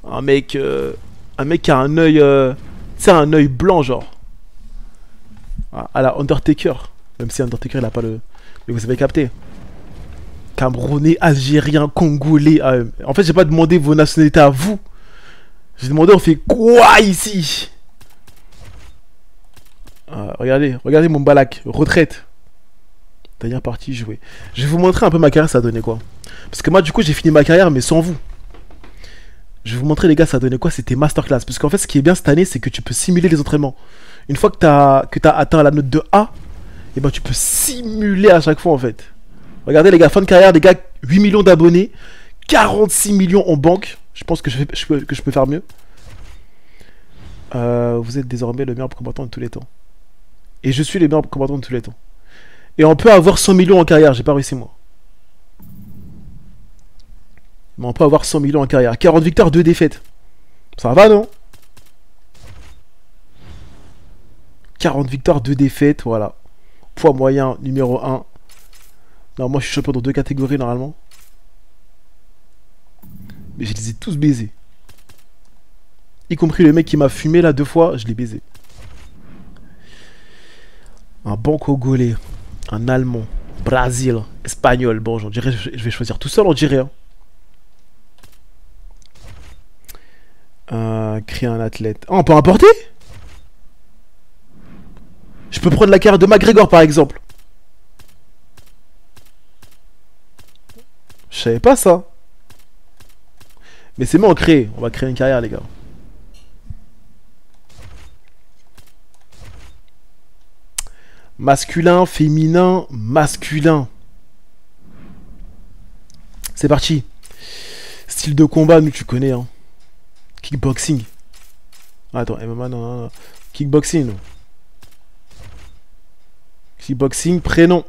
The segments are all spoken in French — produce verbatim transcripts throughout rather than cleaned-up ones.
Un mec... Euh, un mec qui a un œil... Euh, tu sais, un œil blanc, genre. À la Undertaker. Même si Undertaker, il a pas le... Mais vous avez capté. Camerounais, Algérien, Congolais. Euh, en fait, j'ai pas demandé vos nationalités à vous. J'ai demandé on fait quoi ici. euh, Regardez, regardez mon balak. Retraite. Dernière partie jouée. Je vais vous montrer un peu ma carrière, ça a donné quoi. Parce que moi, du coup, j'ai fini ma carrière, mais sans vous. Je vais vous montrer, les gars, ça a donné quoi. C'était masterclass. Parce qu'en fait, ce qui est bien cette année, c'est que tu peux simuler les entraînements. Une fois que tu as, que tu as atteint la note de A, et ben, tu peux simuler à chaque fois, en fait. Regardez, les gars, fin de carrière, les gars, huit millions d'abonnés, quarante-six millions en banque. Je pense que je, fais, je, peux, que je peux faire mieux. Euh, vous êtes désormais le meilleur combattant de tous les temps. Et je suis le meilleur combattant de tous les temps. Et on peut avoir cent millions en carrière. J'ai pas réussi, moi. Mais on peut avoir cent millions en carrière. quarante victoires, deux défaites. Ça va, non? quarante victoires, deux défaites, voilà. Poids moyen, numéro un. Non, moi je suis champion dans deux catégories, normalement. Mais je les ai tous baisés. Y compris le mec qui m'a fumé là deux fois, je l'ai baisé. Un bon Congolais, un Allemand, Brésil, Espagnol. Bon, j'en dirais, je vais choisir tout seul, on dirait. Hein. Euh, créer un athlète. Ah, on peut importer? Je peux prendre la carrière de McGregor par exemple. Je savais pas ça. Mais c'est bon, on crée. On va créer une carrière, les gars. Masculin, féminin, masculin. C'est parti. Style de combat, nous tu connais. Hein. Kickboxing. Ah, attends, M M A, non, non, non. Kickboxing, non. Kickboxing, prénom.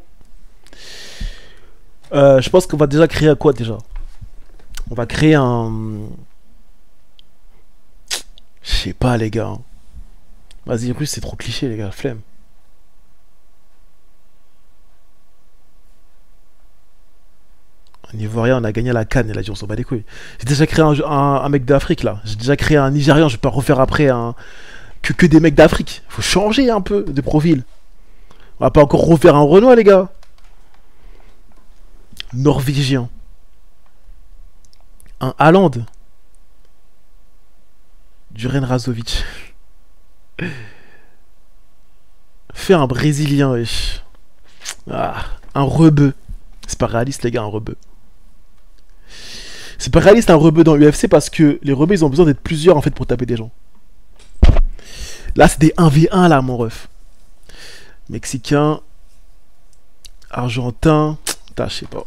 Euh, je pense qu'on va déjà créer quoi déjà? On va créer un... Je sais pas, les gars. Vas-y, en plus, c'est trop cliché, les gars. Flemme. Un Ivoirien, on a gagné la canne. Il a dit, on s'en bat les couilles. J'ai déjà créé un, un, un mec d'Afrique, là. J'ai déjà créé un Nigérian. Je vais pas refaire après un... Que, que des mecs d'Afrique. Faut changer un peu de profil. On va pas encore refaire un Renoir, les gars. Norvégien. Un Haaland. Duren Razovic. Fais un Brésilien, wesh. Ah, un rebeu. C'est pas réaliste, les gars, un rebeu. C'est pas réaliste un rebeu dans l'U F C parce que les rebeux, ils ont besoin d'être plusieurs, en fait, pour taper des gens. Là, c'est des un v un, là, mon ref. Mexicain. Argentin. Putain, je sais pas.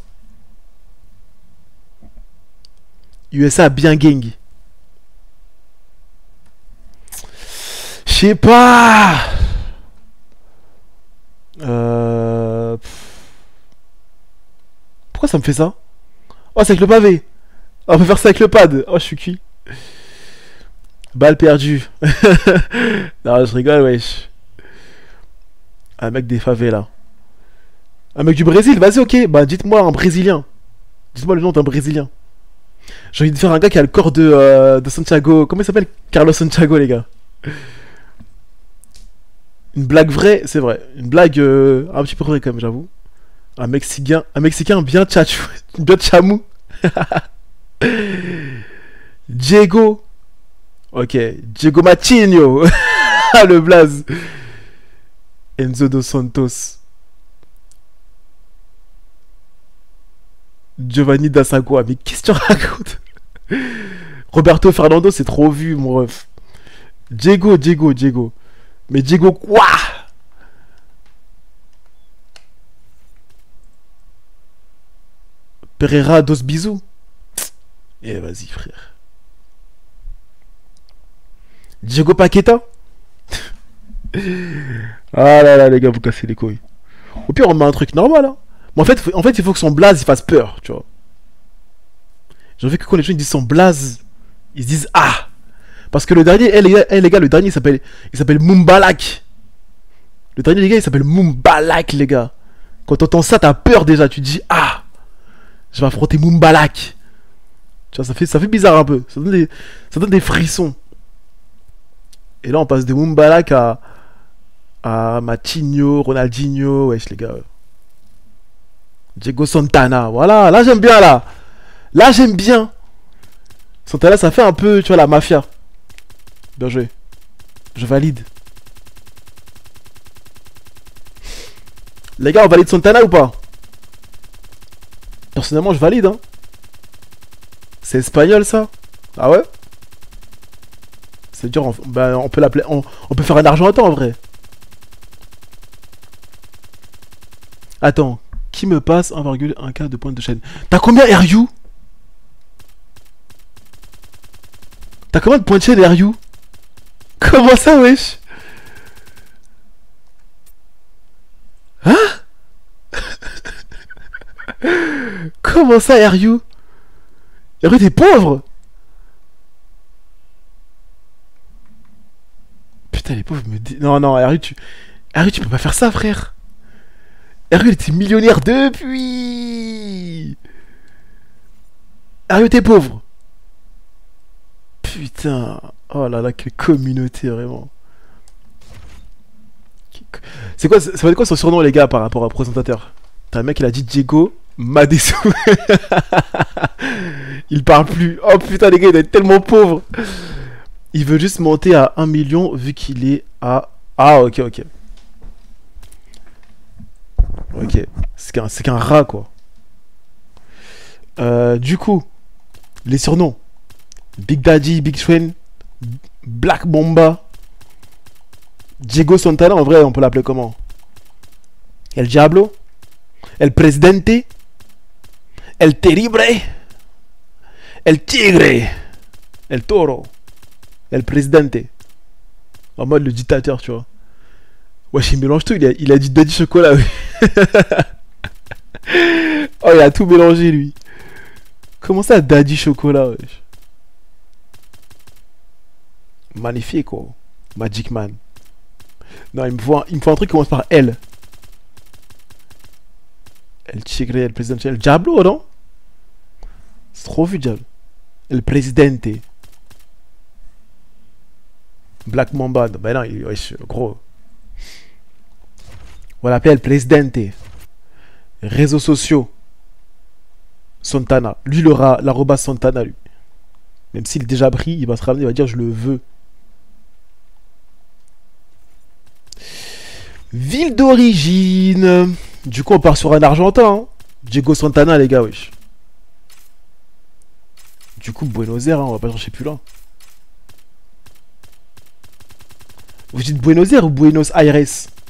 U S A bien gang. Je sais pas. Euh... Pourquoi ça me fait ça? Oh, c'est avec le pavé. Oh, on peut faire ça avec le pad. Oh, je suis cuit. Balle perdue. Non, je rigole, wesh. Un mec des favelas. Un mec du Brésil, vas-y, ok. Bah, dites-moi un Brésilien. Dites-moi le nom d'un Brésilien. J'ai envie de faire un gars qui a le corps de, euh, de Santiago. Comment il s'appelle? Carlos Santiago, les gars. Une blague vraie, c'est vrai. Une blague euh, un petit peu vraie, quand même, j'avoue. Un Mexicain, un Mexicain bien tchatchou. Bien chamou. Diego. Ok. Diego Matinho. Le blaze. Enzo dos Santos. Giovanni da Sagua. Mais qu'est-ce que tu racontes? Roberto Fernando, c'est trop vu, mon ref. Diego, Diego, Diego. Mais Diego quoi? Pereira dos bisous. Eh vas-y, frère. Diego Paqueta. Ah là là, les gars, vous cassez les couilles. Au pire, on met un truc normal, hein. Mais en fait, en fait, il faut que son blaze il fasse peur, tu vois. J'ai envie que quand les gens ils disent son blaze, ils se disent ah. Parce que le dernier, eh, les, gars, eh, les gars, le dernier il s'appelle, il s'appelle Mumbalak. Le dernier les gars, il s'appelle Mumbalak, les gars. Quand t'entends ça, t'as peur déjà. Tu te dis ah, je vais affronter Mumbalak. Tu vois, ça fait, ça fait bizarre un peu. Ça donne des, ça donne des frissons. Et là, on passe de Mumbalak à, à Matinho, Ronaldinho. Wesh, les gars. Diego Santana. Voilà, là, j'aime bien, là. Là, j'aime bien. Santana, ça fait un peu, tu vois, la mafia. Bien joué. Je valide. Les gars, on valide Santana ou pas? Personnellement, je valide, hein. C'est espagnol, ça? Ah ouais? C'est dur, on, bah, on peut l'appeler... On, on peut faire un argentin, en vrai. Attends. Qui me passe un virgule un K de pointe de chaîne? T'as combien, R U? T'as combien de points de chaîne, R U? Comment ça, wesh? Hein? Comment ça, R U? R U, t'es pauvre? Putain, les pauvres me disent... Non, non, R U, tu... R U, tu peux pas faire ça, frère. R U, il était millionnaire depuis... R U, t'es pauvre. Putain. Oh là là, quelle communauté, vraiment. C'est quoi, ça va être quoi son surnom, les gars, par rapport au présentateur? T'as un mec, il a dit Diego Madessou. Il parle plus. Oh putain, les gars, il doit être tellement pauvre. Il veut juste monter à un million vu qu'il est à... Ah, ok, ok. Ok. C'est qu'un qu'un rat, quoi. Euh, du coup, les surnoms. Big Daddy, Big Swen, Black Bomba, Diego Santana, en vrai, on peut l'appeler comment? El Diablo, El Presidente, El Terrible, El Tigre, El Toro, El Presidente. En mode le dictateur, tu vois. Wesh, il mélange tout, il a, il a dit Daddy Chocolat, oui. Oh, il a tout mélangé, lui. Comment ça, Daddy Chocolat, wesh? Magnifique, quoi. Magic Man. Non, il me faut un, il me faut un truc qui commence par L. El Tigre, El Presidente, El Diablo, non? C'est trop vu, Diablo. El Presidente. Black Mamba. Ben non, il, wesh, gros. On va l'appeler El Presidente. Réseaux sociaux. Santana. Lui, il aura l'arroba Santana, lui. Même s'il est déjà pris, il va se ramener, il va dire je le veux. Ville d'origine. Du coup, on part sur un Argentin. Hein. Diego Santana, les gars, wesh. Du coup, Buenos Aires, hein, on va pas chercher plus loin. Vous dites Buenos Aires ou Buenos Aires?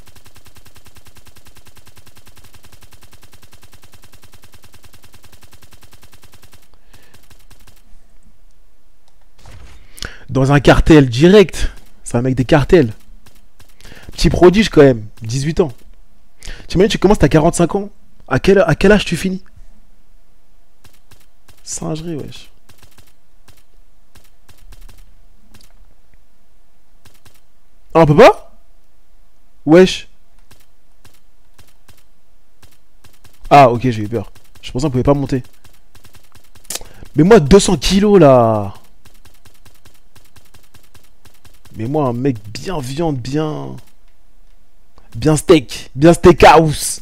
Dans un cartel direct. C'est un mec des cartels. Petit prodige quand même. dix-huit ans. Tu imagines, tu commences, t'as quarante-cinq ans. À quel, à quel âge tu finis? Singerie, wesh. Ah, on peut pas? Wesh. Ah, ok, j'ai eu peur. Je pensais qu'on pouvait pas monter. Mais moi, deux cents kilos, là. Mais moi, un mec bien viande, bien... Bien steak. Bien steakhouse.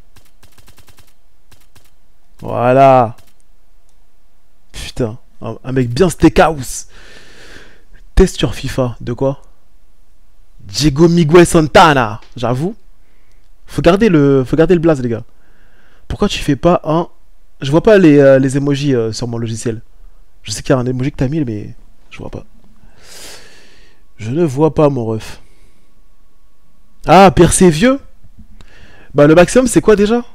Voilà. Putain. Un, un mec bien steakhouse. Test sur FIFA. De quoi? Diego Miguel Santana. J'avoue. Faut garder le, faut garder le blaze, les gars. Pourquoi tu fais pas un... Je vois pas les, euh, les emojis euh, sur mon logiciel. Je sais qu'il y a un emoji que t'as mis, mais je vois pas. Je ne vois pas, mon ref. Ah, percé vieux. Bah, le maximum, c'est quoi déjà?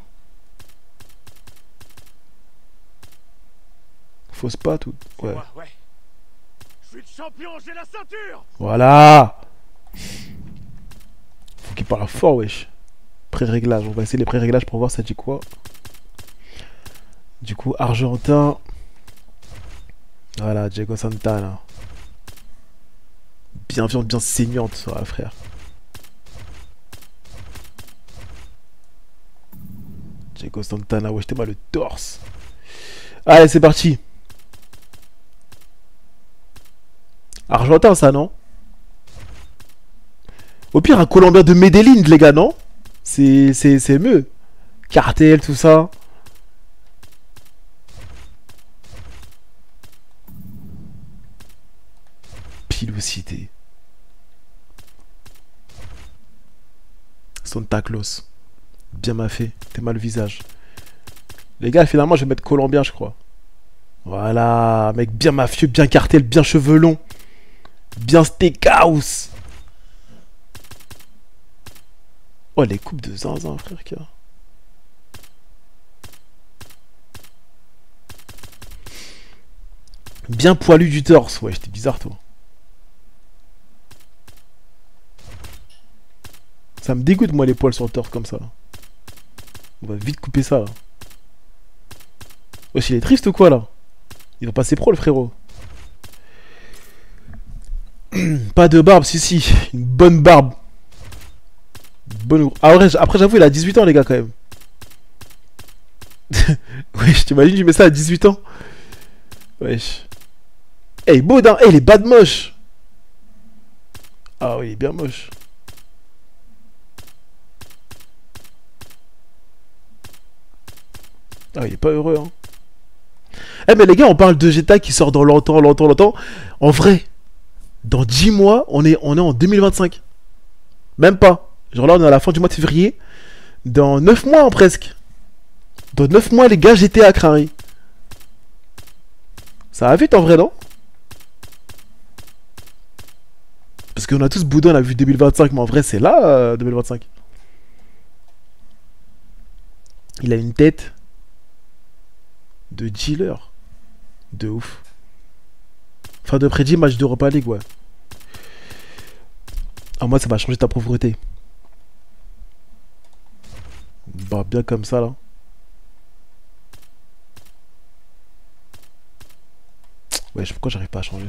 Fausse pas tout. Ouais. Ouais. Je suis le champion, j'ai la ceinture. Voilà. Faut qu'il parle fort, wesh. Pré-réglage. On va essayer les pré-réglages pour voir ça dit quoi. Du coup, Argentin. Voilà, Diego Santana. Bien viande, bien saignante, ça, frère. Diego Santana, wesh, t'es mal le torse. Allez, c'est parti. Argentin, ça, non? Au pire, un Colombien de Medellín, les gars, non? C'est c'est mieux. Cartel, tout ça. Pilosité. Santa Claus. Bien m'a fait. T'es mal le visage. Les gars, finalement, je vais mettre Colombien, je crois. Voilà. Mec bien mafieux, bien cartel, bien chevelon. Bien steakhouse. Oh, les coupes de zinzin, frère, qu'il y a. Bien poilu du torse. Ouais, j'étais bizarre, toi. Ça me dégoûte, moi, les poils sur le torse comme ça. On va vite couper ça, là. Wesh, il est triste ou quoi, là? Il va passer pro, le frérot. Pas de barbe, si, si. Une bonne barbe. Bonne... Ah, ouais, après, j'avoue, il a dix-huit ans, les gars, quand même. Wesh, t'imagines, tu mets ça à dix-huit ans? Wesh. Eh, hey, beau, hein. Eh, hey, il est bad moche. Ah oui, il est bien moche. Ah, il est pas heureux, hein. Eh, mais les gars, on parle de G T A qui sort dans longtemps, longtemps, longtemps. En vrai, dans dix mois, on est, on est en deux mille vingt-cinq. Même pas. Genre là, on est à la fin du mois de février. Dans neuf mois, hein, presque. Dans neuf mois, les gars, G T A crari. Ça va vite, en vrai, non? Parce qu'on a tous boudé, on a vu deux mille vingt-cinq, mais en vrai, c'est là, euh, deux mille vingt-cinq. Il a une tête de dealer. De ouf. Fin de prédit, match d'Europa League, ouais. Ah, moi, ça va changer ta pauvreté. Bah, bien comme ça, là. Ouais, je sais pourquoi j'arrive pas à changer.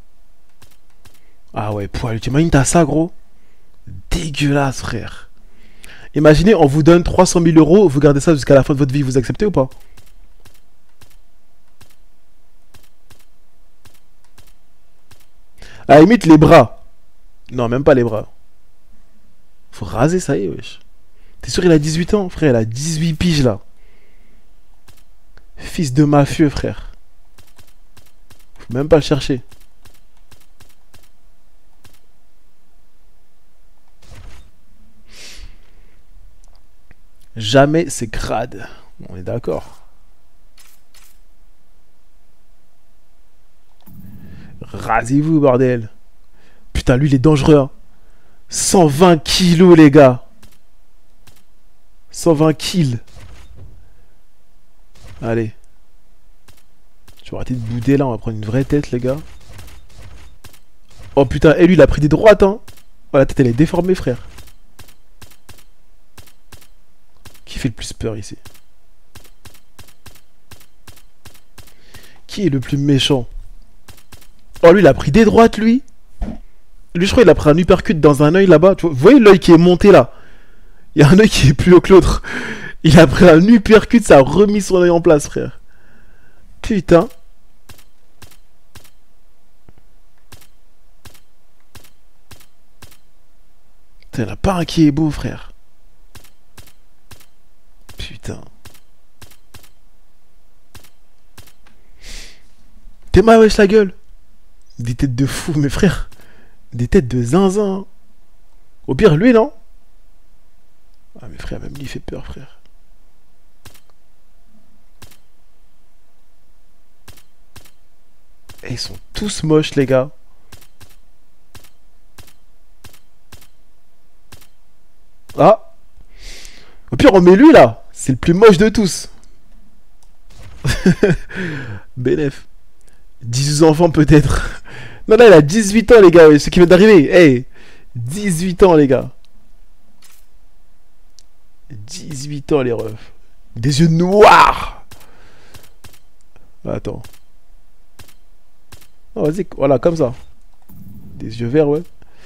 Ah ouais, poil. Tu imagines, t'as ça, gros? Dégueulasse, frère. Imaginez, on vous donne trois cent mille euros, vous gardez ça jusqu'à la fin de votre vie, vous acceptez ou pas? À la limite, les bras. Non, même pas les bras. Faut raser, ça y est, wesh. T'es sûr, il a dix-huit ans, frère? Il a dix-huit piges, là. Fils de mafieux, frère. Faut même pas le chercher. Jamais c'est crade. On est d'accord. Rasez-vous, bordel. Putain, lui, il est dangereux. Hein. cent vingt kilos, les gars. cent vingt kills. Allez. Je vais arrêter de bouder, là. On va prendre une vraie tête, les gars. Oh, putain. Et lui, il a pris des droites, hein. Oh, la tête, elle est déformée, frère. Qui fait le plus peur, ici? Qui est le plus méchant? Oh, lui, il a pris des droites, lui. Lui, je crois qu'il a pris un uppercut dans un œil là-bas. Vous voyez l'œil qui est monté là? Il y a un œil qui est plus haut que l'autre. Il a pris un uppercut, ça a remis son œil en place, frère. Putain. Putain, il n'y en a pas un qui est beau, frère. Putain. T'es mal, wesh, la gueule. Des têtes de fou, mes frères. Des têtes de zinzin. Au pire, lui, non? Ah, mes frères, même lui, il fait peur, frère. Et ils sont tous moches, les gars. Ah. Au pire, on met lui, là. C'est le plus moche de tous. Bénef. dix enfants, peut-être. Non, là, il a dix-huit ans, les gars. Ce qui vient d'arriver. Hey, dix-huit ans, les gars. dix-huit ans, les refs. Des yeux noirs. Attends. Non, vas-y. Voilà, comme ça. Des yeux verts, ouais.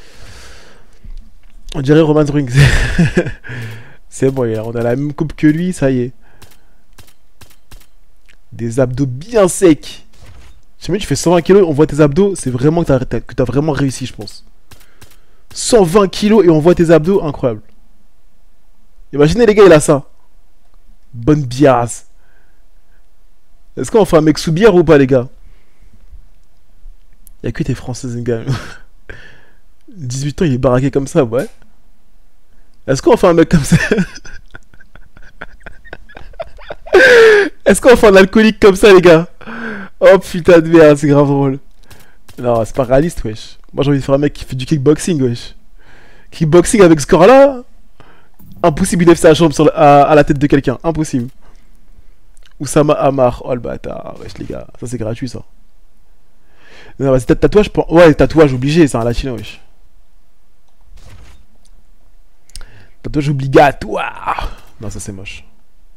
On dirait Roman Reigns. C'est bon, on a la même coupe que lui, ça y est. Des abdos bien secs. Si jamais tu fais cent vingt kilos, on voit tes abdos, c'est vraiment que t'as que t'as vraiment réussi, je pense. cent vingt kilos et on voit tes abdos, incroyable. Imaginez les gars, il a ça. Bonne biasse. Est-ce qu'on fait un mec sous bière ou pas, les gars? Y'a que tes françaises, les gars. dix-huit ans, il est baraqué comme ça, ouais. Est-ce qu'on fait un mec comme ça? Est-ce qu'on fait un alcoolique comme ça, les gars? Oh putain de merde, c'est grave drôle. Non, c'est pas réaliste, wesh. Moi, j'ai envie de faire un mec qui fait du kickboxing, wesh. Kickboxing avec ce corps-là, impossible d'être sa jambe sur la, à, à la tête de quelqu'un. Impossible. Oussama Amar. Oh le bâtard, wesh, les gars. Ça, c'est gratuit, ça. Non, bah, c'est tatouage. Pour... Ouais, tatouage obligé, c'est un latino, wesh. Tatouage obligatoire. Non, ça, c'est moche.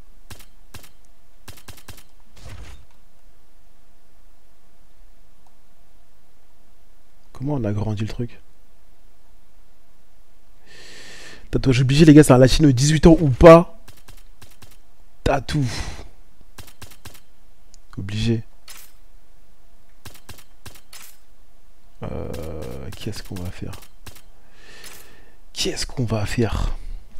Comment on a grandi le truc? Tatouage obligé, les gars, c'est un latino de dix-huit ans ou pas? Tatou. Obligé. Euh, Qu'est-ce qu'on va faire? Qu'est-ce qu'on va faire?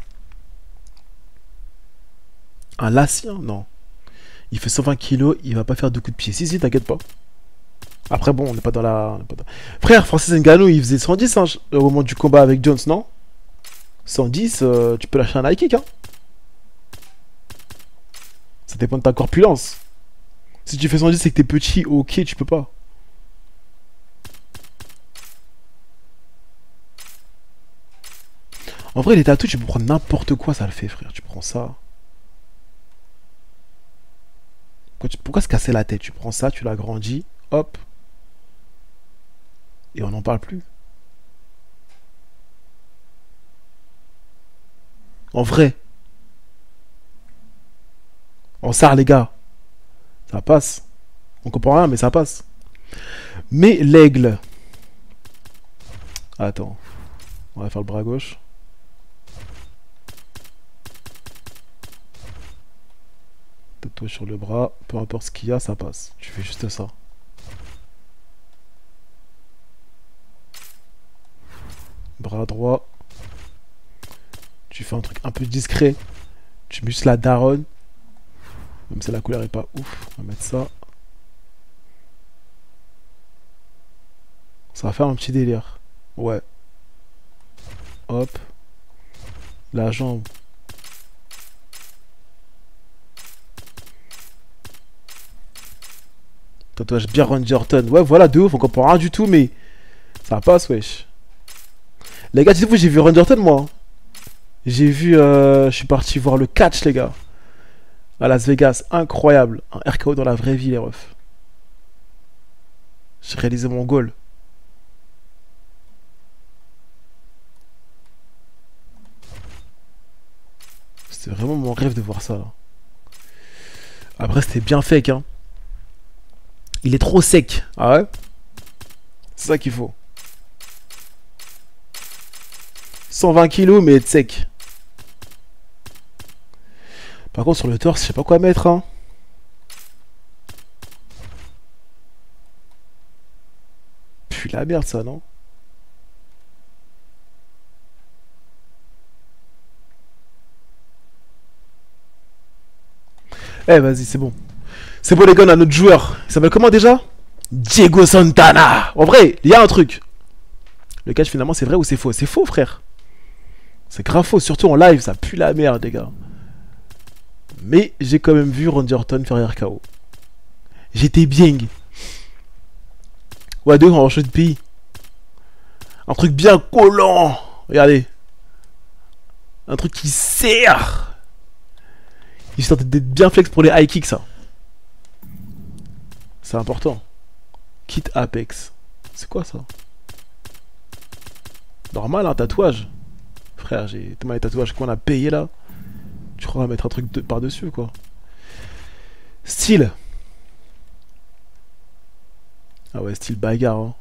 Un latien? Non. Il fait cent vingt kilos, il va pas faire de coups de pied. Si, si, t'inquiète pas. Après, bon, on n'est pas dans la... Pas dans... Frère, Francis Ngannou, il faisait cent dix hein, au moment du combat avec Jones, non? cent dix, euh, tu peux lâcher un high kick, hein. Ça dépend de ta corpulence. Si tu fais cent dix et que t'es petit, ok, tu peux pas. En vrai, les tatous, tu peux prendre n'importe quoi, ça le fait, frère. Tu prends ça. Pourquoi, tu... Pourquoi se casser la tête? Tu prends ça, tu l'agrandis, hop. Et on n'en parle plus. En vrai. En sard, les gars. Ça passe. On comprend rien, mais ça passe. Mais l'aigle. Attends. On va faire le bras gauche. Tatouage sur le bras. Peu importe ce qu'il y a, ça passe. Tu fais juste ça. Bras droit. Tu fais un truc un peu discret. Tu muscles la daronne. Même si la couleur est pas ouf. On va mettre ça. Ça va faire un petit délire. Ouais. Hop. La jambe. Tatouage bien Randy Orton. Ouais, voilà, de ouf. On comprend rien du tout, mais ça passe, wesh. Les gars, dites-vous, j'ai vu Randy Orton, moi. J'ai vu... Euh, je suis parti voir le catch, les gars. À Las Vegas. Incroyable. Un R K O dans la vraie vie, les refs. J'ai réalisé mon goal. C'était vraiment mon rêve de voir ça, là. Après, c'était bien fake, hein. Il est trop sec. Ah ouais? C'est ça qu'il faut. cent vingt kilos, mais être sec. Par contre, sur le torse, je sais pas quoi mettre, hein. Puis la merde, ça, non? Eh, vas-y, c'est bon. C'est bon, les gars, on a notre joueur. Il s'appelle comment déjà? Diego Santana. En vrai, il y a un truc. Le catch, finalement, c'est vrai ou c'est faux? C'est faux, frère. C'est grave faux. Surtout en live, ça pue la merde, les gars. Mais j'ai quand même vu Randy Orton faire R K O. J'étais bien. Ouais, deux, on va changer de pays. Un truc bien collant. Regardez. Un truc qui serre. Histoire d'être bien flex pour les high kicks, ça. C'est important. Kit Apex. C'est quoi ça? Normal, un tatouage. Frère, j'ai tellement les tatouages qu'on a payé là. Tu crois qu'on va mettre un truc de... par-dessus quoi? Style. Ah ouais, style bagarre. Hein.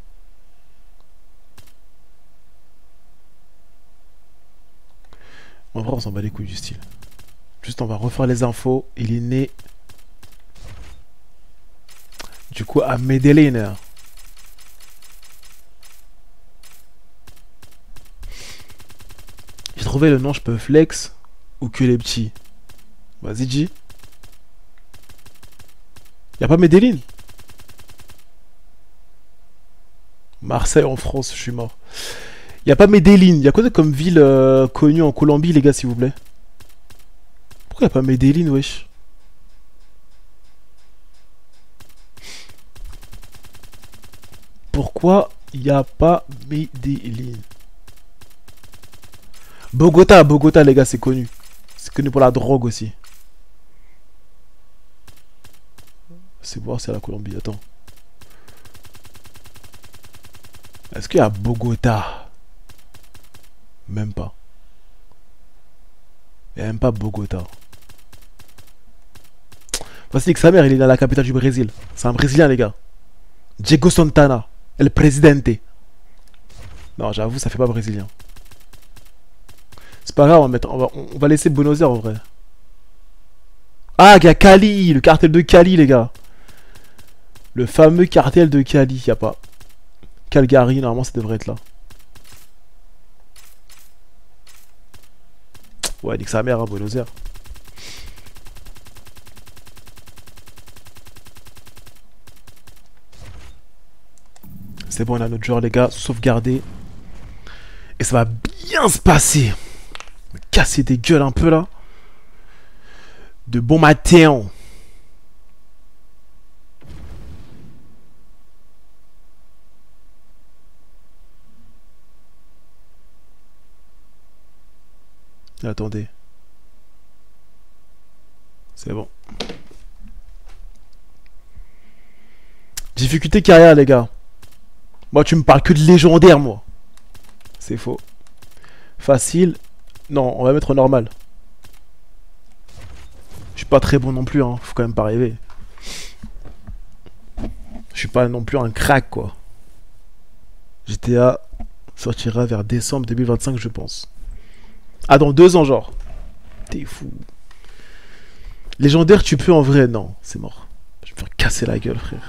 En vrai, on s'en bat les couilles du style. Juste, on va refaire les infos. Il est né Du coup, à Medellin. J'ai trouvé le nom, je peux flex ou que les petits. Vas-y, dis. Y'a pas Medellin? Marseille en France, je suis mort. Y'a pas Medellin. Y'a quoi de comme ville euh, connue en Colombie, les gars, s'il vous plaît? Pourquoi y'a pas Medellin, wesh? Pourquoi y a pas Medellin? Bogota, Bogota les gars, c'est connu. C'est connu pour la drogue aussi. C'est voir, c'est la Colombie, attends. Est-ce qu'il y a Bogota? Même pas. Il n'y a même pas Bogota. Voici que sa mère, il est dans la capitale du Brésil. C'est un Brésilien les gars. Diego Santana. El Presidente. Non, j'avoue, ça fait pas brésilien. C'est pas grave, on va, mettre, on, va, on va laisser Buenos Aires en vrai. Ah, il y a Cali, le cartel de Cali, les gars. Le fameux cartel de Cali, y a pas. Calgary, normalement, ça devrait être là. Ouais, nique sa mère, hein, Buenos Aires. C'est bon, on a notre joueur, les gars. Sauvegarder. Et ça va bien se passer. Me casser des gueules un peu, là. De bon matin. Attendez. C'est bon. Difficulté carrière, les gars. Moi, tu me parles que de légendaire, moi. C'est faux. Facile. Non, on va mettre normal. Je suis pas très bon non plus, hein. Faut quand même pas rêver. Je suis pas non plus un crack, quoi. G T A sortira vers décembre deux mille vingt-cinq, je pense. Ah, dans deux ans, genre. T'es fou. Légendaire, tu peux en vrai? Non, c'est mort. Je vais me faire casser la gueule, frère.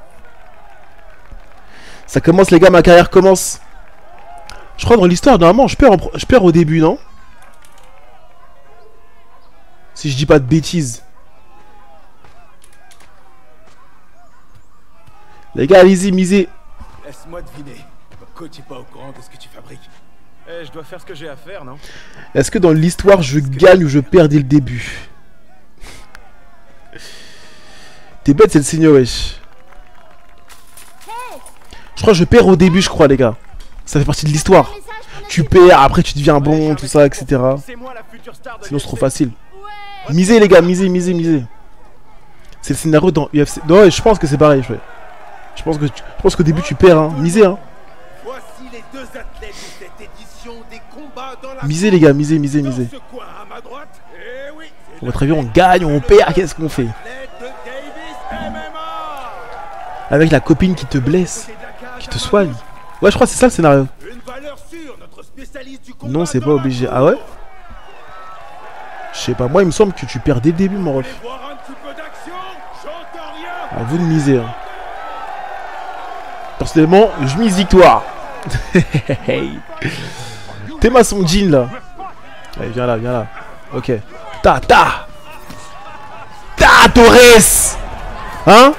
Ça commence, les gars, ma carrière commence. Je crois dans l'histoire, normalement, je perds, en... je perds au début, non? Si je dis pas de bêtises. Les gars, allez-y, misez. Laisse-moi deviner. Le coach est pas au courant de ce que tu fabriques. Eh, je dois faire ce que j'ai à faire, non? Est-ce que dans l'histoire, je gagne ou je perds dès le début? T'es bête, c'est le signe, wesh. Je crois que je perds au début, je crois, les gars. Ça fait partie de l'histoire. Tu perds, après tu deviens bon, tout ça, et cetera. Sinon, c'est trop facile. Misez, les gars, misez, misez, misez. C'est le scénario dans U F C. Non, ouais, je pense que c'est pareil. Je, je pense que tu... je pense qu'au début, tu perds, hein. Misez, hein. Misez, les gars, misez, misez, misez. On va très bien, on gagne, on perd, qu'est-ce qu'on fait? Avec la copine qui te blesse, qui te soigne. Ouais, je crois que c'est ça le scénario. Non, c'est pas obligé. Ah ouais? Je sais pas, moi il me semble que tu perds dès le début, mon ref. À vous de miser. Hein. Personnellement, je mise victoire. T'es ma son jean là. Allez, viens là, viens là. Ok. Ta ta. Ta Torres. Hein?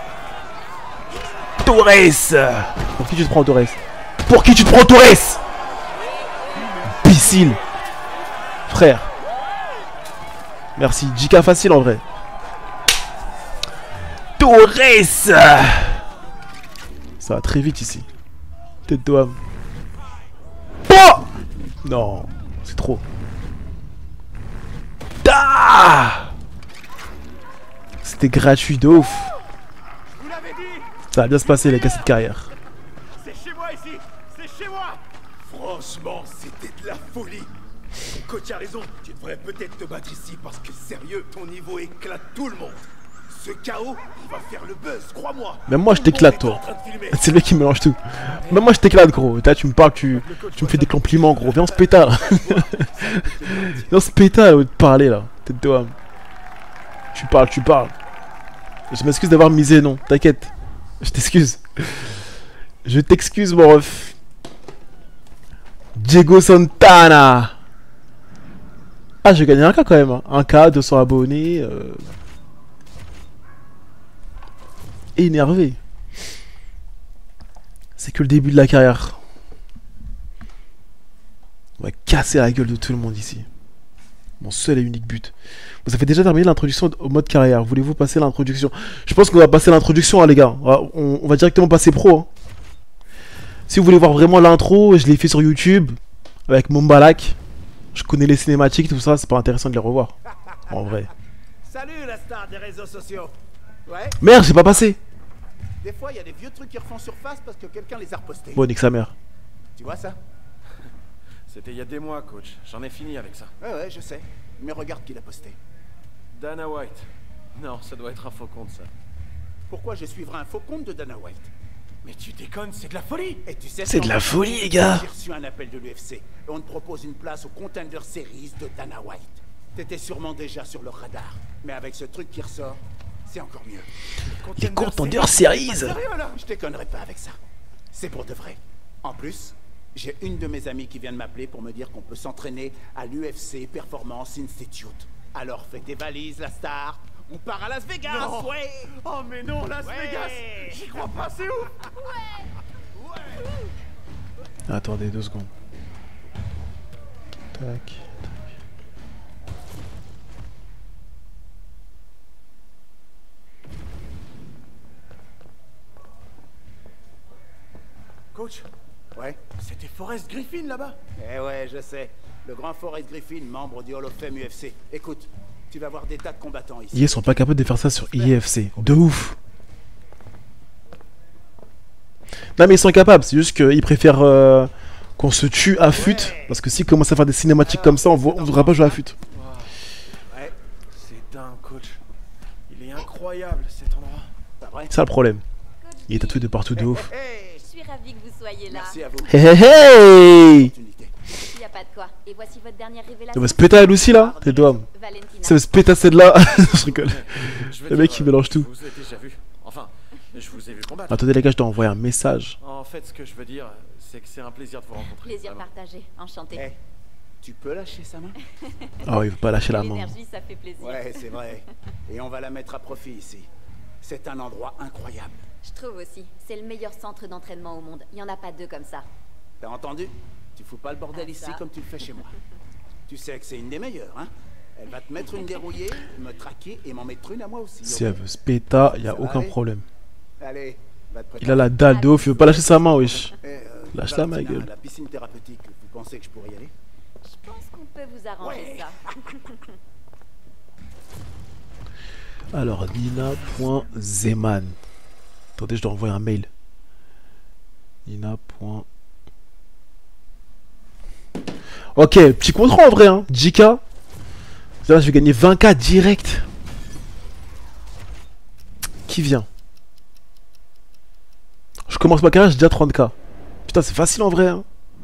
Torres. Pour qui tu te prends, Torres? Pour qui tu te prends, Torres? Imbécile. Frère. Merci. J K facile en vrai. Torres. Ça va très vite ici. Tête d'homme. Oh non. C'est trop. Ah, c'était gratuit de ouf. Ça va bien se passer, les gars, cette carrière. C'est chez moi ici. C'est chez moi. Franchement, c'était de la folie. Ton coach a raison. Tu devrais peut-être te battre ici parce que sérieux, ton niveau éclate tout le monde. Ce chaos, il va faire le buzz, crois-moi. Même moi, je t'éclate, toi. C'est le mec qui mélange tout. Même moi, je t'éclate, gros. Là, tu me parles, tu, tu me fais des compliments, gros. Viens, on se péta. Viens, on se péta, là, où te parler, là. Tête de homme. Tu parles, tu parles. Je m'excuse d'avoir misé, non, t'inquiète. Je t'excuse. Je t'excuse, mon ref. Diego Santana. Ah, j'ai gagné un K quand même. Hein. Un K, deux cents abonnés. Euh... Énervé. C'est que le début de la carrière. On va casser la gueule de tout le monde ici. Mon seul et unique but. Vous avez déjà terminé l'introduction au mode carrière. Voulez-vous passer l'introduction? Je pense qu'on va passer l'introduction, hein, les gars. On, on va directement passer pro. Hein. Si vous voulez voir vraiment l'intro, je l'ai fait sur YouTube. Avec Mombalak. Je connais les cinématiques, tout ça. C'est pas intéressant de les revoir. En vrai. Salut la star des réseaux sociaux. Ouais. Merde, j'ai pas passé. Des fois, il y a des vieux trucs qui refont surface parce que quelqu'un les a repostés. Bon, nique sa mère. Tu vois ça? C'était il y a des mois, coach. J'en ai fini avec ça. Ouais, ouais, je sais. Mais regarde qui l'a posté. Dana White. Non, ça doit être un faux compte, ça. Pourquoi je suivrai un faux compte de Dana White? Mais tu déconnes, c'est de la folie. Et tu sais, C'est de la folie, les gars. J'ai reçu un appel de l'U F C. Et on te propose une place au Contender Series de Dana White. T'étais sûrement déjà sur leur radar. Mais avec ce truc qui ressort, c'est encore mieux. Les Contender Series. Sérieux, là? Je déconnerai pas avec ça. C'est pour de vrai. En plus, j'ai une de mes amies qui vient de m'appeler pour me dire qu'on peut s'entraîner à l'U F C Performance Institute. Alors fais tes valises, la star. On part à Las Vegas. Non. Ouais. Oh mais non, Las Ouais. Vegas. J'y crois pas, c'est ouf. Attendez deux secondes. Tac. Coach, Ouais. c'était Forrest Griffin là-bas. Eh ouais, je sais. Le grand Forrest Griffin, membre du Hall of Fame U F C. Écoute, tu vas voir des tas de combattants ici. Ils sont pas capables de faire ça sur I F C. De ouf. Non mais ils sont capables, c'est juste qu'ils préfèrent euh, qu'on se tue à fut. Parce que s'ils commencent à faire des cinématiques comme ça, on ne voudra pas jouer à fut. Wow. Ouais, C'est dingue, coach. Il est incroyable cet endroit. pas vrai? C'est ça le problème. Il est tatoué de partout de ouf. Hey, Je suis ravie que vous soyez là. merci à vous. Hey hey hey. Opportunité. Il n'y a pas de quoi. Et voici votre dernière Il révélation. va se péter elle aussi là. T'es doigt. Valentina. Ça va se péter celle-là. Je rigole. Je veux Le dire, mec il mélange tout. Je vous ai déjà vu. Enfin, je vous ai vu combattre. Attendez les gars, je dois envoyer un message. En fait, ce que je veux dire, c'est que c'est un plaisir de vous rencontrer. Plaisir vraiment. partagé. Enchanté. Eh, tu peux lâcher sa main? Ah, il veut pas lâcher la main. L'énergie, ça fait plaisir. Ouais, c'est vrai. Et on va la mettre à profit ici. C'est un endroit incroyable. Je trouve aussi. C'est le meilleur centre d'entraînement au monde. Il n'y en a pas deux comme ça. T'as entendu? Tu fous pas le bordel Ah, ici ça. comme tu le fais chez moi. Tu sais que c'est une des meilleures, hein? Elle va te mettre une dérouillée, me traquer et m'en mettre une à moi aussi. Si ok? elle veut se péter, y a Ça va aucun aller problème. Allez, va te préparer. Il a la dalle de ouf, il veut pas lâcher sa main, wesh. Eh, euh, Lâche la, ma Valentina, gueule. La piscine thérapeutique, vous pensez que je pourrais y aller? Je pense qu'on peut vous arranger Ouais. ça. Alors, Nina.Zeman. Attendez, je dois envoyer un mail. Nina. Ok, petit contrat en vrai, hein. dix K. Là, je vais gagner vingt K direct. Qui vient? Je commence ma carrière, j'ai déjà trente K. Putain, c'est facile en vrai, hein.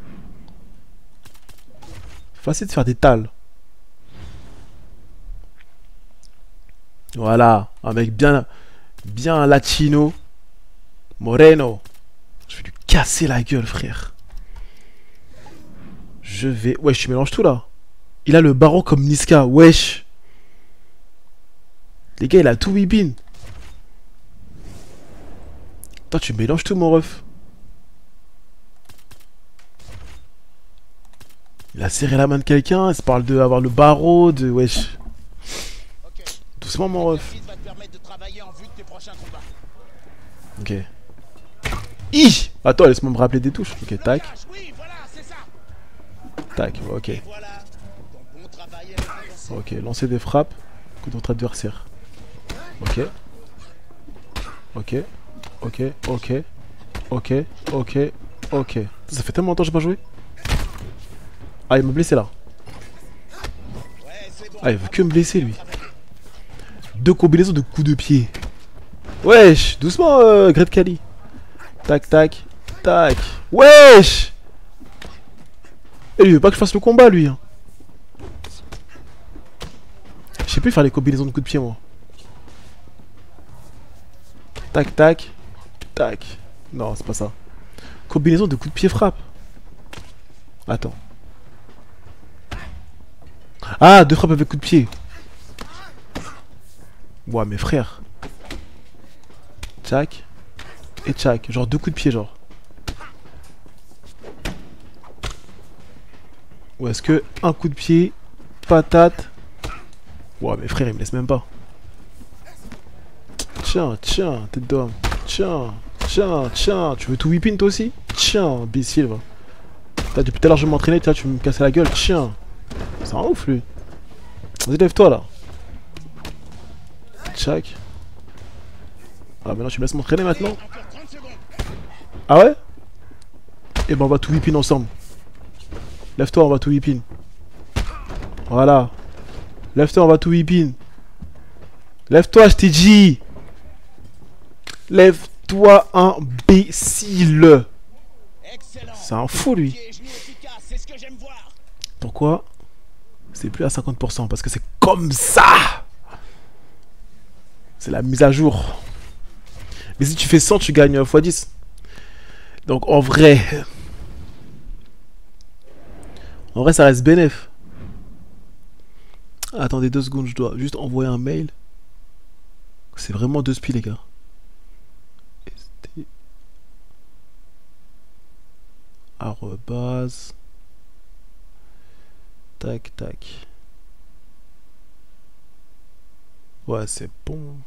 Facile de faire des tales. Voilà, un mec bien, bien latino. Moreno. Je vais lui casser la gueule, frère. Je vais... Wesh, tu mélanges tout, là. Il a le barreau comme Niska, wesh. Les gars, il a tout bibine. Toi, tu mélanges tout, mon ref. Il a serré la main de quelqu'un, il se parle de avoir le barreau, de... Wesh. Doucement, mon ref. Ok. Hi. Attends, laisse-moi me rappeler des touches. Ok, tac. Tac, ok. Ok, lancer des frappes contre notre adversaire. Ok. Ok. Ok, ok. Ok, ok, ok. Ça fait tellement longtemps que j'ai pas joué. Ah, il m'a blessé là. Ah, il veut que me blesser lui. Deux combinaisons de coups de pied. Wesh, doucement, euh, Great Kali. Tac, tac, tac. Wesh. Et lui, il veut pas que je fasse le combat, lui. Hein. Je sais plus faire les combinaisons de coups de pied, moi. Tac, tac. Tac. Non, c'est pas ça. Combinaison de coups de pied frappe. Attends. Ah, deux frappes avec coup de pied. Ouais, mes frères. Tchac. Et tchac. Genre deux coups de pied, genre. Ou est-ce que un coup de pied, patate. Ouais, mes frères, ils me laissent même pas. Tiens, tiens, tête d'homme. Tiens, tiens, tiens. Tu veux tout whipping toi aussi? Tiens, imbécile, va. T'as depuis tout à l'heure je m'entraînais, tu me casser la gueule. Tiens. C'est un ouf, lui. Vas-y, lève-toi, là. Tchac. Ah, maintenant tu me laisses m'entraîner maintenant. Ah ouais? Et ben on va tout whipping ensemble. Lève-toi, on va tout whipping. Voilà. Lève-toi, on va tout whipping. Lève-toi, je t'ai dit. Lève-toi, imbécile. C'est un fou, lui. Pourquoi? C'est plus à cinquante pour cent. Parce que c'est comme ça. C'est la mise à jour. Mais si tu fais cent, tu gagnes fois dix. Donc en vrai... En vrai, ça reste bénéf. Attendez deux secondes, je dois juste envoyer un mail. C'est vraiment deux spies, les gars. St... Arrobase. Tac, tac. Ouais, c'est bon.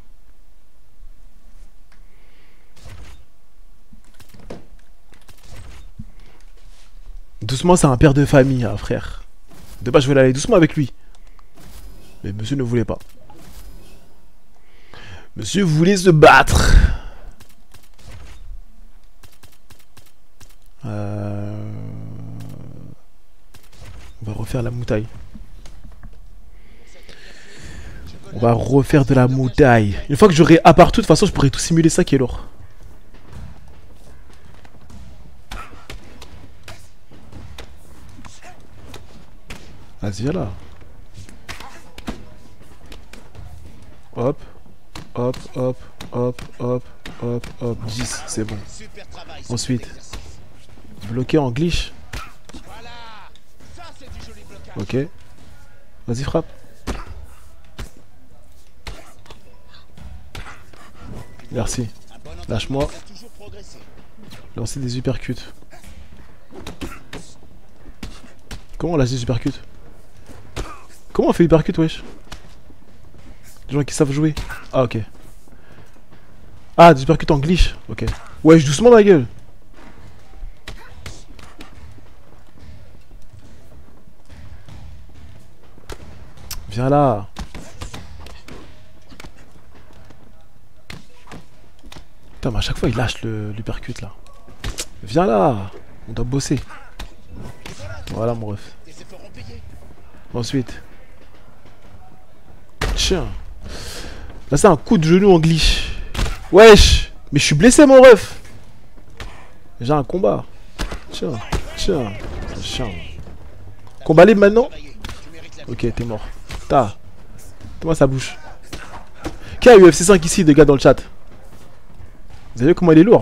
Doucement, c'est un père de famille, hein, frère. De base, je voulais aller doucement avec lui. Mais monsieur ne voulait pas. Monsieur voulait se battre. Euh... On va refaire la moutaille. On va refaire de la moutaille. Une fois que j'aurai à part tout, de toute façon, je pourrais tout simuler ça qui est lourd. Vas-y, viens là. Hop, hop, hop, hop, hop, hop, hop. dix, c'est bon. Ensuite, bloqué en glitch. Ok. Vas-y, frappe. Merci. Lâche-moi. Lancer des uppercuts. Comment on lâche des uppercuts? Comment on fait uppercut, wesh? Des gens qui savent jouer. Ah, ok. Ah, des uppercuts en glitch. Ok. Wesh, doucement, ma gueule. Viens là. Putain, mais à chaque fois il lâche le l'uppercut là. Viens là. On doit bosser. Voilà mon ref. Ensuite. Tiens. Là c'est un coup de genou en glitch. Wesh. Mais je suis blessé mon ref. J'ai un combat. Tiens. Tiens. Tiens. Combat libre maintenant. Ok, t'es mort. Ta. Comment ça bouge? Qui a U F C cinq ici, les gars, dans le chat? Vous avez vu comment il est lourd?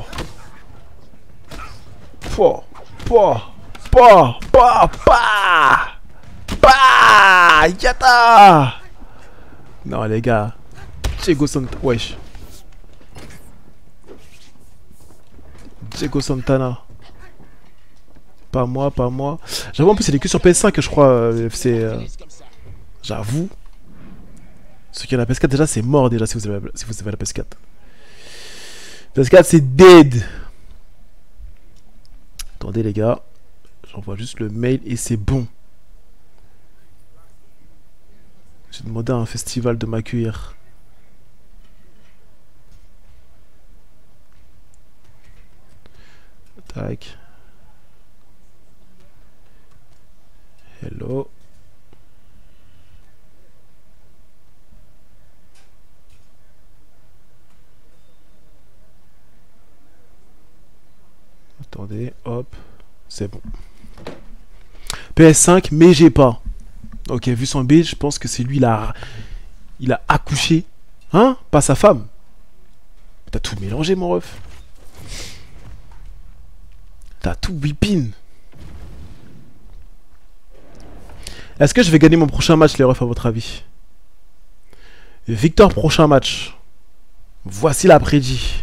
Pouah, pouah, pouah, pouah, pouah, pouah, yata. Non, les gars. Diego Santana. Wesh. Diego Santana. Pas moi, pas moi. J'avoue, en plus, il est que sur P S cinq, je crois. Euh, c'est. Euh... J'avoue. Ceux qui ont la P S quatre, déjà, c'est mort déjà si vous avez, si vous avez la P S quatre. P S quatre, c'est dead. Attendez, les gars. J'envoie juste le mail et c'est bon. J'ai demandé à un festival de m'accueillir. Tac. Hello. Attendez, hop, c'est bon. P S cinq, mais j'ai pas. Ok, vu son build, je pense que c'est lui, il a, il a accouché. Hein? Pas sa femme. T'as tout mélangé, mon ref. T'as tout whipping. Est-ce que je vais gagner mon prochain match, les refs, à votre avis? Victor, prochain match. Voici l'après-dit.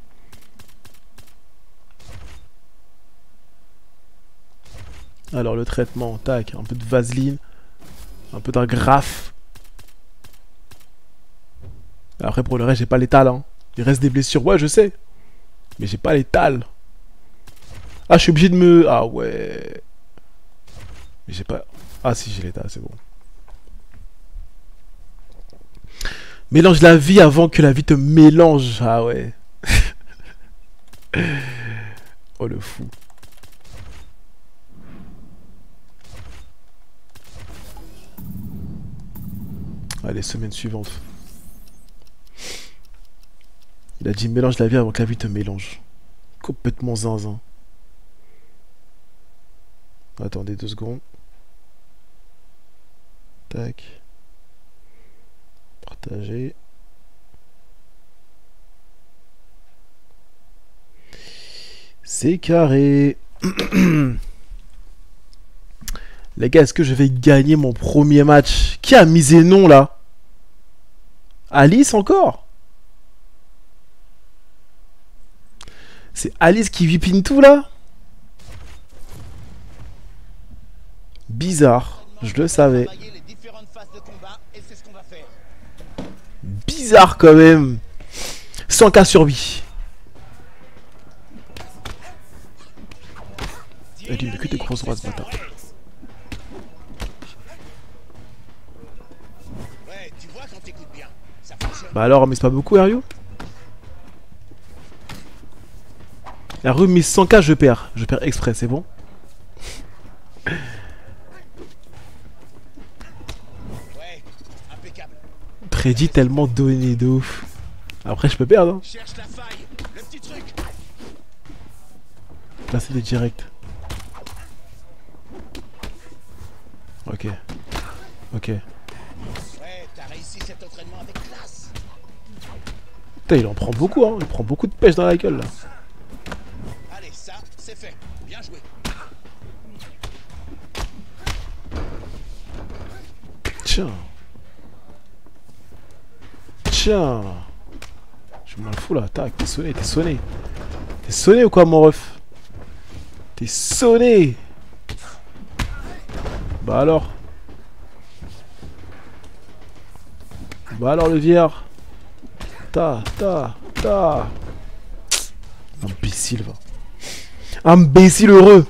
Alors, le traitement, tac, un peu de vaseline. Un peu d'agraffe. Après, pour le reste, j'ai pas l'étal, hein. Il reste des blessures, ouais, je sais. Mais j'ai pas l'étal. Ah, je suis obligé de me... Ah, ouais. Mais j'ai pas... Ah, si, j'ai l'étal, c'est bon. Mélange la vie avant que la vie te mélange. Ah, ouais. Oh, le fou. Allez, semaine suivante. Il a dit mélange la vie avant que la vie te mélange. Complètement zinzin. Attendez deux secondes. Tac. Partager. C'est carré. Les gars, est-ce que je vais gagner mon premier match? Qui a misé non là? Alice encore? C'est Alice qui vipine tout là? Bizarre, je le savais. Bizarre quand même. cent K survie. Elle dit mais que des grosses droites, bâtard. Bah alors, mais c'est pas beaucoup, Ryu? La remise cent K, je perds. Je perds exprès, c'est bon? Prédit tellement donné de ouf. Après, je peux perdre. Hein. Là, c'est des directs. Ok. Ok. Putain, il en prend beaucoup, hein. Il prend beaucoup de pêche dans la gueule, là. Allez, ça, c'est fait. Bien joué. Tiens. Tiens. Je m'en fous, là. Tac, t'es sonné, t'es sonné. T'es sonné ou quoi, mon ref? T'es sonné. Bah alors. Bah alors, le vierge. Ta, ta, ta. Imbécile, va. Imbécile heureux.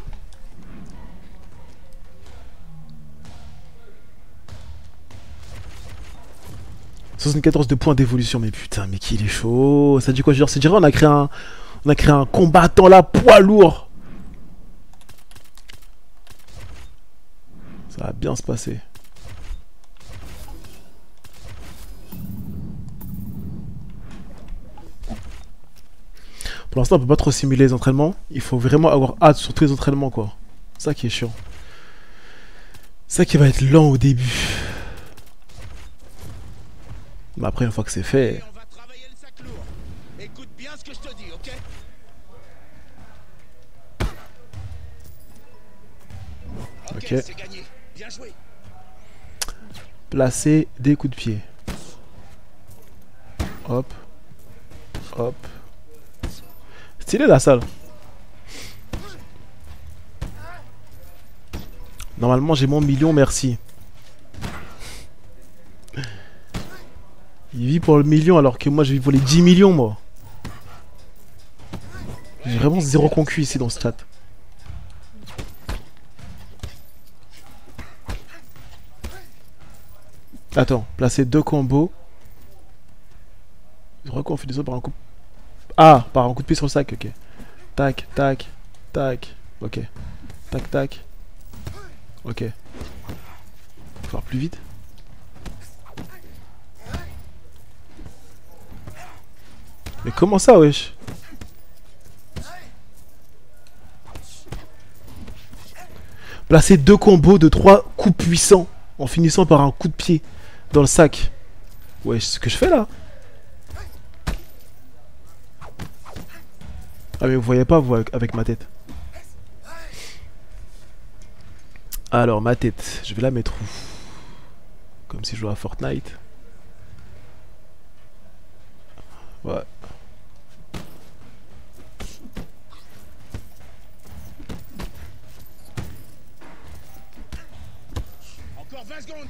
soixante-quatorze de points d'évolution, mais putain, mais qu'il est chaud. Ça dit quoi, genre, c'est dire on a créé un, on a créé un combattant là, poids lourd. Ça va bien se passer. Pour l'instant, on peut pas trop simuler les entraînements. Il faut vraiment avoir hâte sur tous les entraînements, quoi. C'est ça qui est chiant. C'est ça qui va être lent au début. Mais après, une fois que c'est fait... On va travailler le sac lourd. Écoute bien ce que je te dis, ok? Ok, Ok. c'est gagné. Bien joué. Placer des coups de pied. Hop. Hop. Stylé la salle. Normalement j'ai mon million, merci. Il vit pour le million alors que moi je vis pour les dix millions moi. J'ai vraiment zéro concu ici dans ce chat. Attends, placer deux combos. Je crois qu'on fait des autres par un coup. Ah, par un coup de pied sur le sac, ok. Tac, tac, tac, ok. Tac, tac. Ok. Faut faire plus vite. Mais comment ça, wesh? Placer deux combos de trois coups puissants en finissant par un coup de pied dans le sac. Wesh, c'est ce que je fais là? Ah mais vous voyez pas vous avec, avec ma tête. Alors ma tête, je vais la mettre où? Comme si je jouais à Fortnite. Ouais. Encore vingt secondes.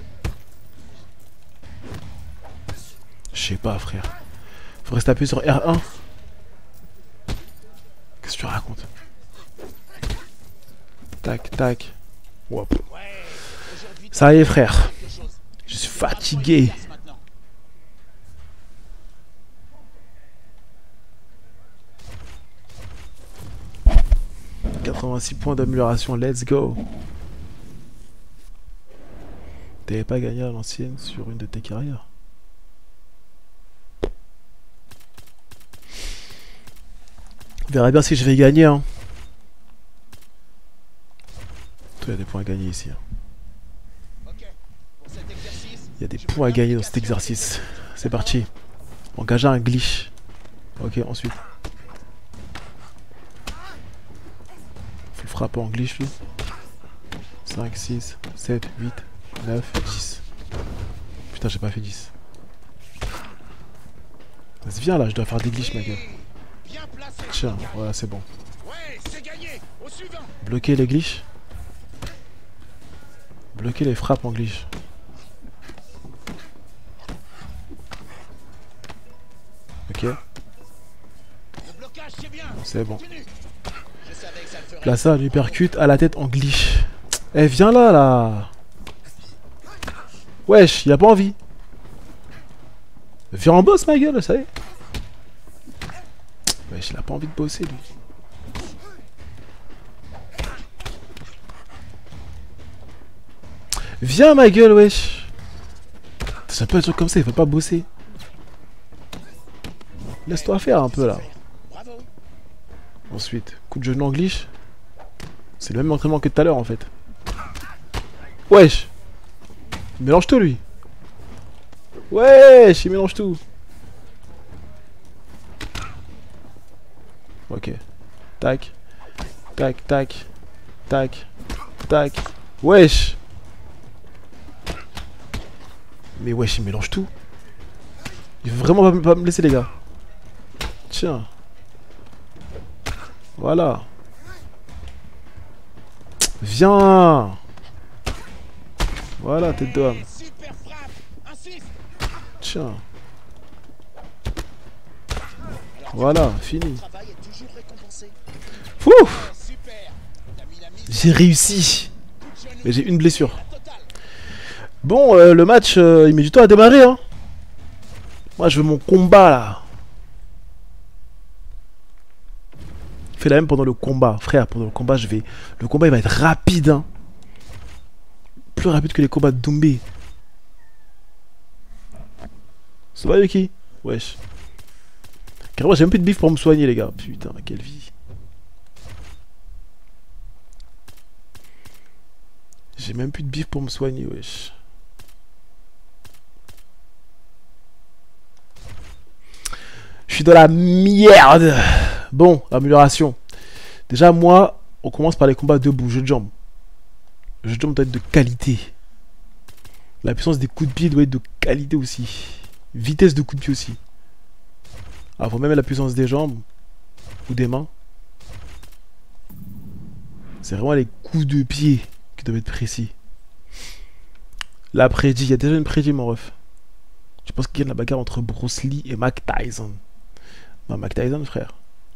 Je sais pas frère. Faut rester appuyé sur R un. Qu'est-ce que tu racontes? Tac, tac. Wop. Ça y est frère. Je suis fatigué. quatre-vingt-six points d'amélioration, let's go. T'avais pas gagné à l'ancienne sur une de tes carrières? On verra bien si je vais gagner hein. Il y a des points à gagner ici. Il y a des points à gagner dans cet exercice. C'est parti. Engager un glitch. Ok, ensuite. Faut le frapper en glitch lui. cinq, six, sept, huit, neuf, dix. Putain, j'ai pas fait dix. Vas-y, viens là, je dois faire des glitches ma gueule. Tiens, voilà, c'est bon. Bloquer les glitches. Bloquer les frappes en glitch. Ok. C'est bon. Placer un uppercut à la tête en glitch. Eh, viens là, là. Wesh, il a pas envie. Viens en boss, ma gueule, ça y est. Wesh, il a pas envie de bosser, lui. Viens, ma gueule, wesh. C'est un peu un truc comme ça, il faut pas bosser. Laisse-toi faire un peu, là. Ensuite, coup de genou en glitch. C'est le même entraînement que tout à l'heure, en fait. Wesh. Il mélange tout, lui. Wesh, il mélange tout. Ok. Tac. Tac, tac. Tac. Tac. Wesh. Mais wesh, il mélange tout. Il veut vraiment pas, pas me laisser, les gars. Tiens. Voilà. Viens. Voilà, tête d'homme. Tiens. Voilà, fini. Ouf. J'ai réussi. Mais j'ai une blessure. Bon, euh, le match, euh, il met du temps à démarrer. Hein. Moi, je veux mon combat, là. Fais la même pendant le combat. Frère, pendant le combat, je vais... Le combat, il va être rapide. Hein. Plus rapide que les combats de Doumbé. Ça va, Yuki? Wesh. Carrément, j'ai même plus de bif pour me soigner, les gars. Putain, quelle vie. J'ai même plus de bif pour me soigner, wesh. Je suis dans la merde. Bon, amélioration. Déjà, moi, on commence par les combats debout, jeu de jambes. Le jeu de jambes doit être de qualité. La puissance des coups de pied doit être de qualité aussi. Vitesse de coup de pied aussi. Avant même la puissance des jambes ou des mains. C'est vraiment les coups de pied qui doivent être précis. La prédit, il y a déjà une prédit, mon ref. Je pense qu'il y a la bagarre entre Bruce Lee et Mike Tyson. Non, Mike Tyson, frère.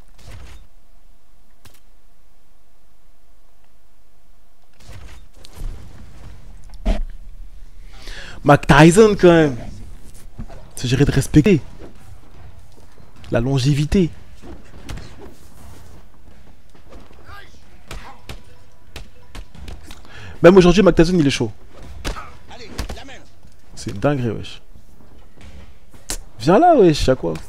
Mike Tyson, quand même. Il s'agirait de respecter la longévité. Même aujourd'hui, Mike Tyson, il est chaud. C'est une dinguerie, wesh. Viens là, wesh, à quoi?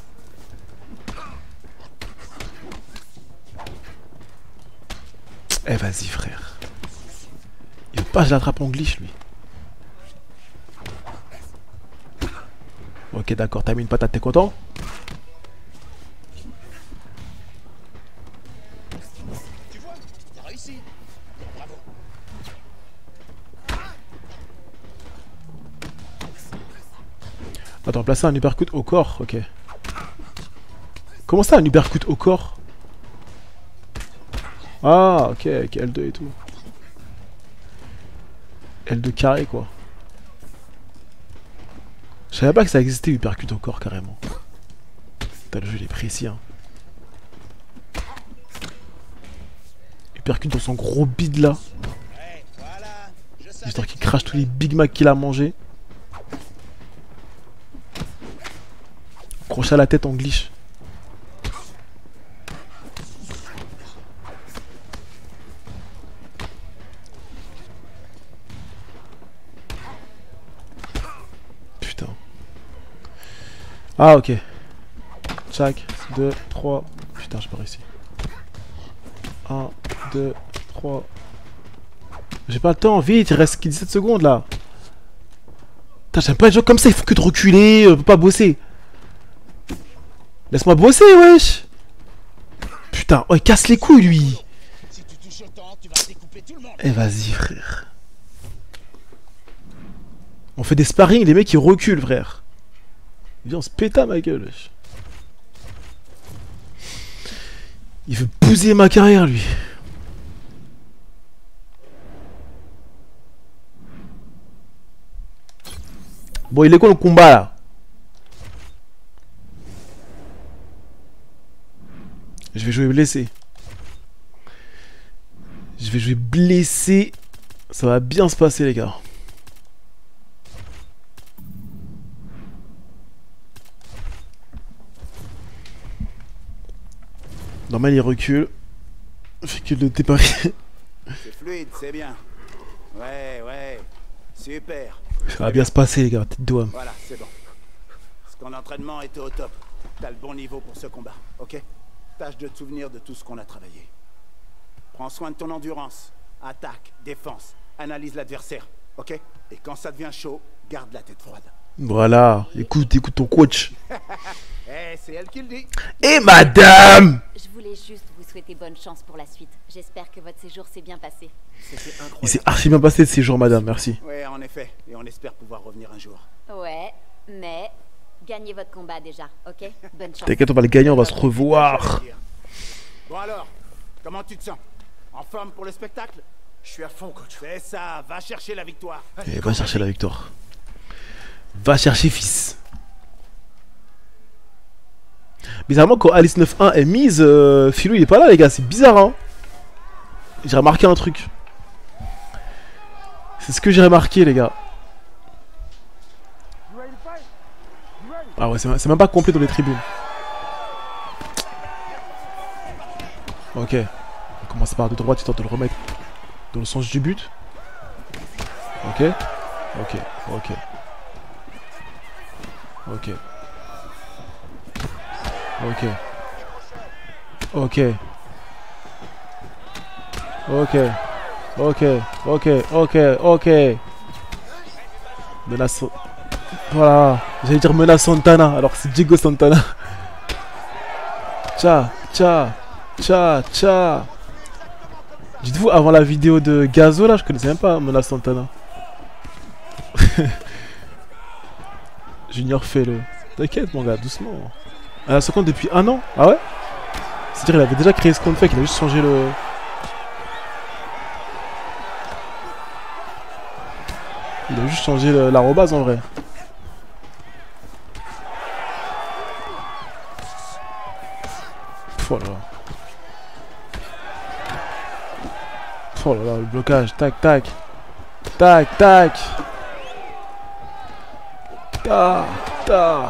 Eh, vas-y, frère. Il veut pas que je l'attrape en glitch, lui. Ok, d'accord, t'as mis une patate, t'es content? réussi. Bravo. Attends, placer un uppercut au corps, ok. Comment ça, un uppercut au corps? Ah, ok, avec L deux et tout. L deux carré, quoi. Je savais pas que ça existait, uppercut au corps, carrément. Putain, le jeu, il est précis, hein. Uppercut dans son gros bide, là. Ouais, voilà. Je savais Histoire que qu'il tu crache tous voulais. les Big Mac qu'il a mangé. Crochet à la tête en glitch. Putain. Ah ok. Chac, deux, trois. Putain, j'ai pas réussi. un, deux, trois. J'ai pas le temps, vite, il reste dix-sept secondes là. Putain, j'aime pas les jeux comme ça, il faut que de reculer, euh, faut pas bosser. Laisse-moi bosser, wesh. Putain, oh, il casse les couilles lui. Si tu touches autant, tu vas découper tout le monde. Eh vas-y, frère. On fait des sparring, les mecs ils reculent, frère. Viens, on se péta ma gueule, wesh. Il veut bousiller ma carrière, lui. Bon, il est quoi le combat là? Je vais jouer blessé. Je vais jouer blessé. Ça va bien se passer, les gars. Normal, il recule. Fait que le départ. C'est fluide, c'est bien. Ouais, ouais. Super. Ça va bien se passer, les gars. Tête d'homme. Voilà, c'est bon. Ton entraînement était au top. T'as le bon niveau pour ce combat, ok? Tâche de te souvenir de tout ce qu'on a travaillé. Prends soin de ton endurance. Attaque, défense, analyse l'adversaire, ok? Et quand ça devient chaud, garde la tête froide. Voilà. Écoute, écoute ton coach. Eh, c'est elle qui le dit. Et madame! Je voulais juste vous souhaiter bonne chance pour la suite. J'espère que votre séjour s'est bien passé. C'était Il incroyable. s'est archi bien passé de ces jours, madame. Merci. Ouais, en effet. Et on espère pouvoir revenir un jour. Ouais, mais gagnez votre combat déjà, ok? Bonne chance. T'inquiète, on va le gagner, on va se revoir. Bon alors, comment tu te sens? En forme pour le spectacle? Je suis à fond, coach. C'est ça, va chercher la victoire. Et va chercher la victoire. Va chercher, fils. Bizarrement, quand Alice neuf un est mise, euh, Philou il est pas là, les gars. C'est bizarre, hein. J'ai remarqué un truc. C'est ce que j'ai remarqué, les gars. Ah ouais, c'est même pas complet dans les tribunes. Ok. On commence par de droite, histoire de le remettre dans le sens du but. Ok. Ok. Ok. Ok. Ok. Ok. Ok. Ok. Ok. Ok. Ok. Menace. Voilà. J'allais dire Menace Santana, alors que c'est Diego Santana. Tcha. Tcha. Tcha. Tcha. Dites-vous, avant la vidéo de Gazo, là, je connaissais même pas Menace Santana. Junior fais-le. T'inquiète, mon gars, doucement. À la seconde depuis un an? Ah ouais? C'est-à-dire, il avait déjà créé ce compte fake, il a juste changé le. Il a juste changé le- l'arrobase en vrai. Pff, oh là là. Pff, oh là là, le blocage. Tac, tac. Tac, tac. Ta, ta.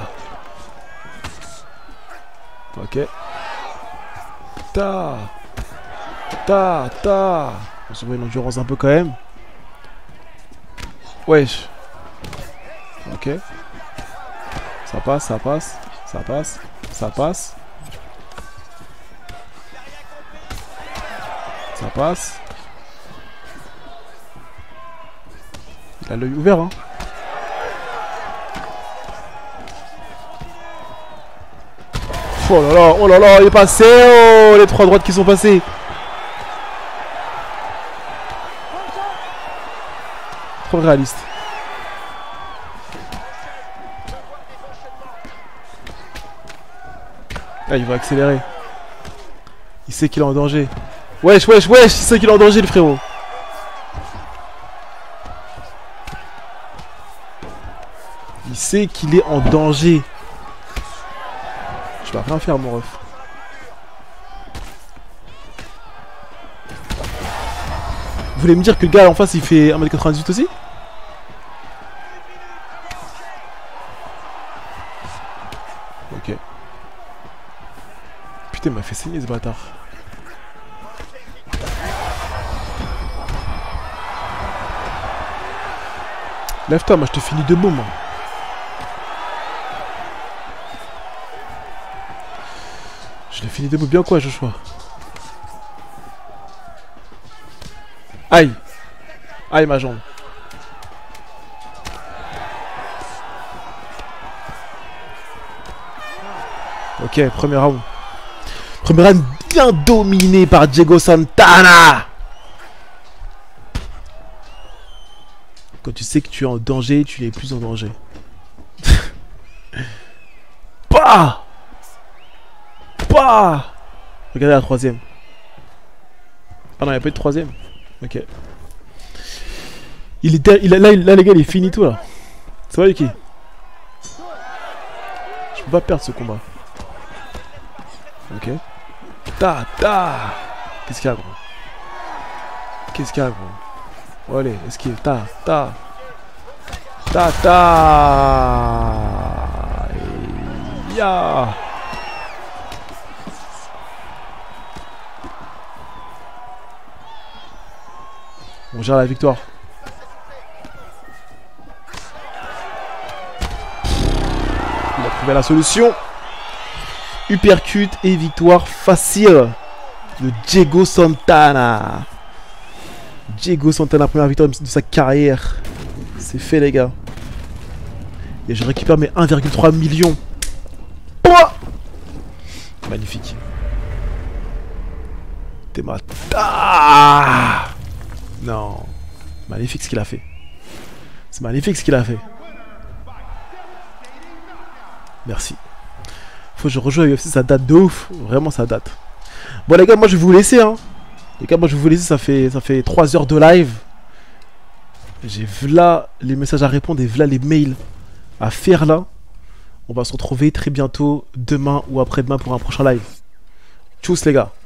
Ok. Ta. Ta, ta. On se voit une endurance un peu quand même. Wesh. Ok. Ça passe, ça passe. Ça passe. Ça passe. Ça passe. Il a l'œil ouvert, hein. Oh là là, oh là là, il est passé, oh, les trois droites qui sont passées. trop réaliste. Ah, il va accélérer. Il sait qu'il est en danger. Wesh, wesh, wesh, il sait qu'il est en danger, le frérot. Il sait qu'il est en danger. Je vais rien faire, mon ref. Vous voulez me dire que le gars en face il fait un mètre quatre-vingt-dix-huit aussi? Ok. Putain, il m'a fait saigner ce bâtard. Lève-toi, moi je te finis debout, moi. Je l'ai fini debout bien quoi, Joshua? Aïe! Aïe, ma jambe. Ok, premier round. Premier round bien dominé par Diego Santana. Quand tu sais que tu es en danger, tu n'es plus en danger. Bah Bah Regardez la troisième. Ah non, il n'y a pas eu de troisième. Ok. Il est il a, là, là, les gars, il est fini tout là. Ça va, Yuki? Je peux pas perdre ce combat. Ok. Ta ta. Qu'est-ce qu'il y a, gros? Qu'est-ce qu'il y a, gros? Oh, allez, esquive. Ta ta. Ta ta. Ya. On gère la victoire. Il a trouvé la solution. Uppercut et victoire facile de Diego Santana. Diego Santana, première victoire de sa carrière. C'est fait, les gars. Et je récupère mes un virgule trois millions. Oh, magnifique. T'es ma... Ah, non. Magnifique ce qu'il a fait. C'est magnifique ce qu'il a fait. Merci. Faut que je rejoue à U F C, ça date de ouf. Vraiment, ça date. Bon, les gars, moi je vais vous laisser. Hein. Les gars, moi je vais vous laisser. Ça fait, ça fait trois heures de live. J'ai v'là les messages à répondre et v'là les mails à faire là. On va se retrouver très bientôt, demain ou après-demain pour un prochain live. Tchuss, les gars.